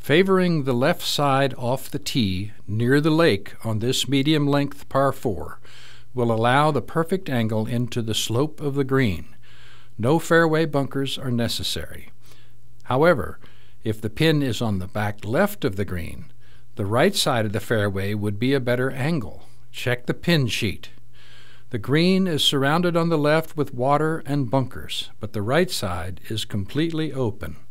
Favoring the left side off the tee near the lake on this medium-length par 4 will allow the perfect angle into the slope of the green. No fairway bunkers are necessary. However, if the pin is on the back left of the green, the right side of the fairway would be a better angle. Check the pin sheet. The green is surrounded on the left with water and bunkers, but the right side is completely open.